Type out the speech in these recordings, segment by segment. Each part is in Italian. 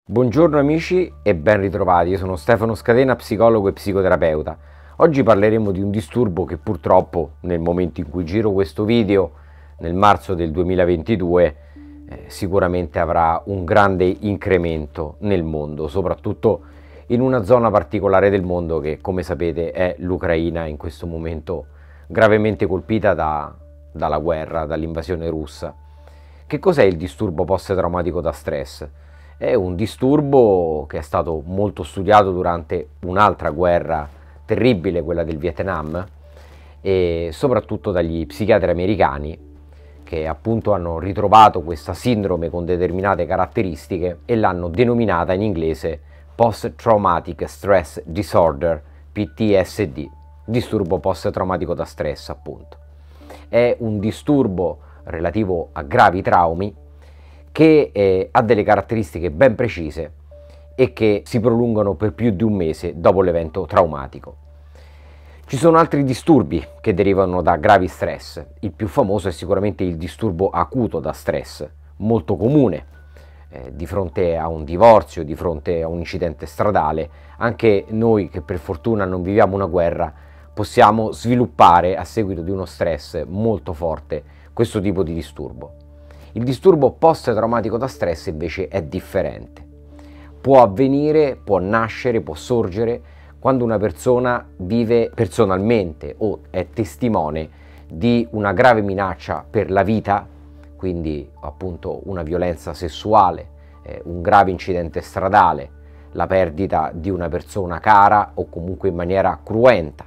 Buongiorno amici e ben ritrovati, io sono Stefano Scatena, psicologo e psicoterapeuta. Oggi parleremo di un disturbo che purtroppo nel momento in cui giro questo video, nel marzo del 2022, sicuramente avrà un grande incremento nel mondo, soprattutto in una zona particolare del mondo che, come sapete, è l'Ucraina, in questo momento gravemente colpita dalla guerra, dall'invasione russa. Che cos'è il disturbo post-traumatico da stress? È un disturbo che è stato molto studiato durante un'altra guerra terribile, quella del Vietnam, e soprattutto dagli psichiatri americani che appunto hanno ritrovato questa sindrome con determinate caratteristiche e l'hanno denominata in inglese Post Traumatic Stress Disorder, PTSD, disturbo post-traumatico da stress appunto. È un disturbo relativo a gravi traumi che ha delle caratteristiche ben precise e che si prolungano per più di un mese dopo l'evento traumatico. Ci sono altri disturbi che derivano da gravi stress. Il più famoso è sicuramente il disturbo acuto da stress, molto comune di fronte a un divorzio, di fronte a un incidente stradale. Anche noi che per fortuna non viviamo una guerra possiamo sviluppare a seguito di uno stress molto forte questo tipo di disturbo. Il disturbo post-traumatico da stress invece è differente. Può avvenire, può nascere, può sorgere quando una persona vive personalmente o è testimone di una grave minaccia per la vita, quindi appunto una violenza sessuale, un grave incidente stradale, la perdita di una persona cara o comunque in maniera cruenta.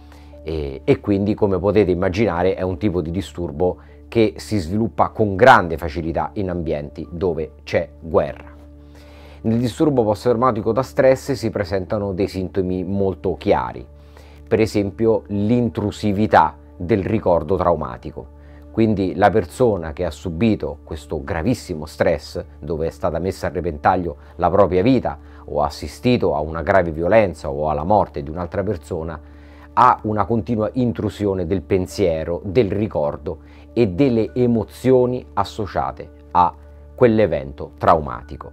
E quindi, come potete immaginare, è un tipo di disturbo che si sviluppa con grande facilità in ambienti dove c'è guerra. Nel disturbo post-traumatico da stress si presentano dei sintomi molto chiari, per esempio l'intrusività del ricordo traumatico. Quindi la persona che ha subito questo gravissimo stress, dove è stata messa a repentaglio la propria vita o ha assistito a una grave violenza o alla morte di un'altra persona, ha una continua intrusione del pensiero, del ricordo e delle emozioni associate a quell'evento traumatico.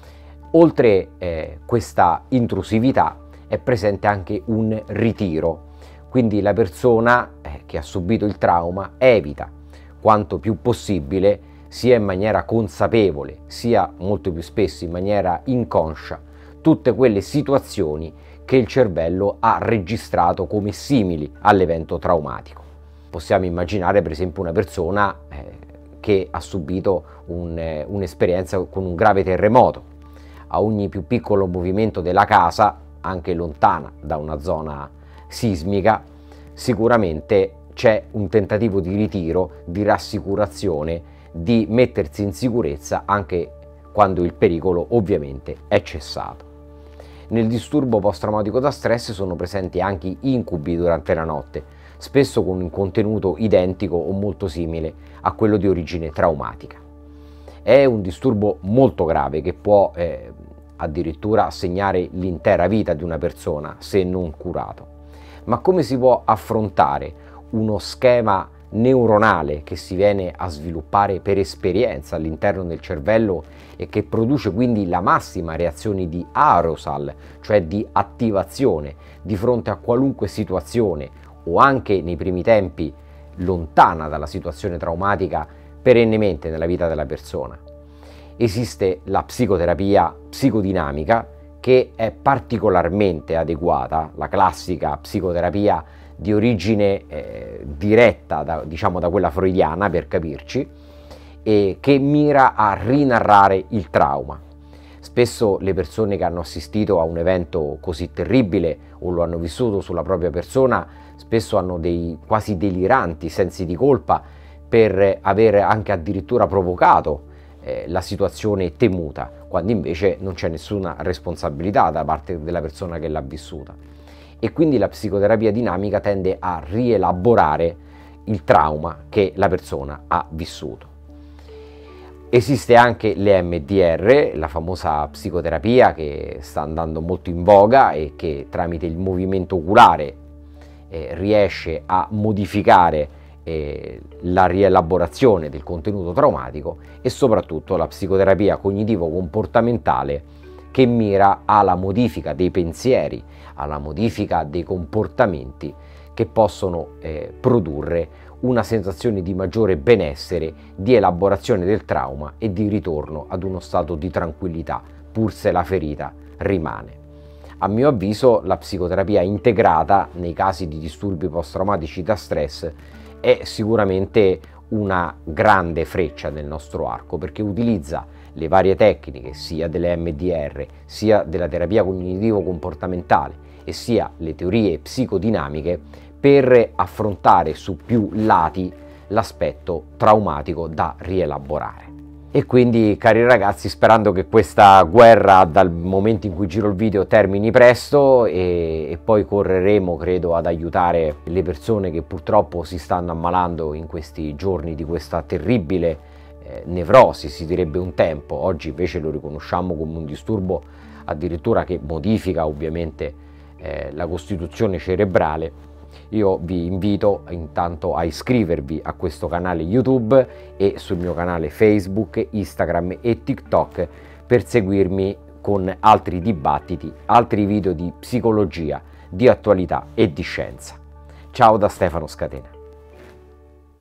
Oltre questa intrusività è presente anche un ritiro, quindi la persona che ha subito il trauma evita quanto più possibile, sia in maniera consapevole, sia molto più spesso in maniera inconscia, tutte quelle situazioni che il cervello ha registrato come simili all'evento traumatico. Possiamo immaginare per esempio una persona che ha subito un'esperienza con un grave terremoto. A ogni più piccolo movimento della casa, anche lontana da una zona sismica, sicuramente c'è un tentativo di ritiro, di rassicurazione, di mettersi in sicurezza anche quando il pericolo ovviamente è cessato. Nel disturbo post-traumatico da stress sono presenti anche incubi durante la notte, spesso con un contenuto identico o molto simile a quello di origine traumatica. È un disturbo molto grave che può addirittura segnare l'intera vita di una persona se non curato. Ma come si può affrontare uno schema neuronale che si viene a sviluppare per esperienza all'interno del cervello e che produce quindi la massima reazione di arousal, cioè di attivazione di fronte a qualunque situazione o anche nei primi tempi lontana dalla situazione traumatica perennemente nella vita della persona? Esiste la psicoterapia psicodinamica che è particolarmente adeguata, la classica psicoterapia di origine diretta da quella freudiana, per capirci, e che mira a rinarrare il trauma. Spesso le persone che hanno assistito a un evento così terribile o lo hanno vissuto sulla propria persona spesso hanno dei quasi deliranti sensi di colpa per aver anche addirittura provocato la situazione temuta, quando invece non c'è nessuna responsabilità da parte della persona che l'ha vissuta. E quindi la psicoterapia dinamica tende a rielaborare il trauma che la persona ha vissuto. Esiste anche l'EMDR, la famosa psicoterapia che sta andando molto in voga e che tramite il movimento oculare riesce a modificare la rielaborazione del contenuto traumatico, e soprattutto la psicoterapia cognitivo-comportamentale che mira alla modifica dei pensieri, alla modifica dei comportamenti che possono produrre una sensazione di maggiore benessere, di elaborazione del trauma e di ritorno ad uno stato di tranquillità, pur se la ferita rimane. A mio avviso, la psicoterapia integrata nei casi di disturbi post-traumatici da stress è sicuramente una grande freccia nel nostro arco, perché utilizza le varie tecniche sia delle MDR, sia della terapia cognitivo-comportamentale e sia le teorie psicodinamiche per affrontare su più lati l'aspetto traumatico da rielaborare. E quindi, cari ragazzi, sperando che questa guerra dal momento in cui giro il video termini presto e poi correremo, credo, ad aiutare le persone che purtroppo si stanno ammalando in questi giorni di questa terribile nevrosi, si direbbe un tempo. Oggi invece lo riconosciamo come un disturbo addirittura che modifica ovviamente la costituzione cerebrale. Io vi invito intanto a iscrivervi a questo canale YouTube e sul mio canale Facebook, Instagram e TikTok per seguirmi con altri dibattiti, altri video di psicologia, di attualità e di scienza. Ciao da Stefano Scatena.